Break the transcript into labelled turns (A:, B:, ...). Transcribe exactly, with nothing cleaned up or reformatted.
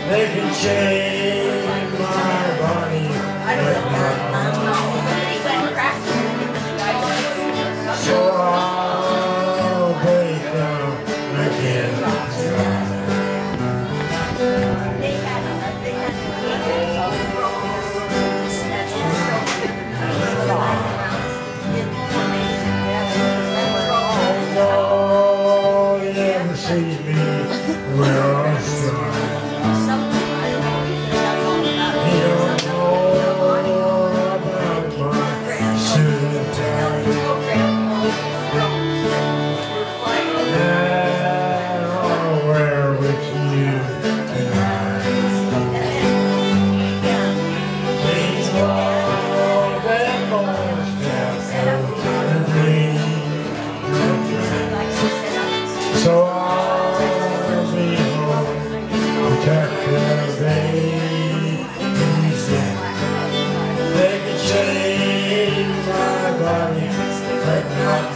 A: They can change my body, but not my mind. So I'll break down again tonight. Oh, you never see me where I strive. So I'll be home, protected, baby. They can change my body, but not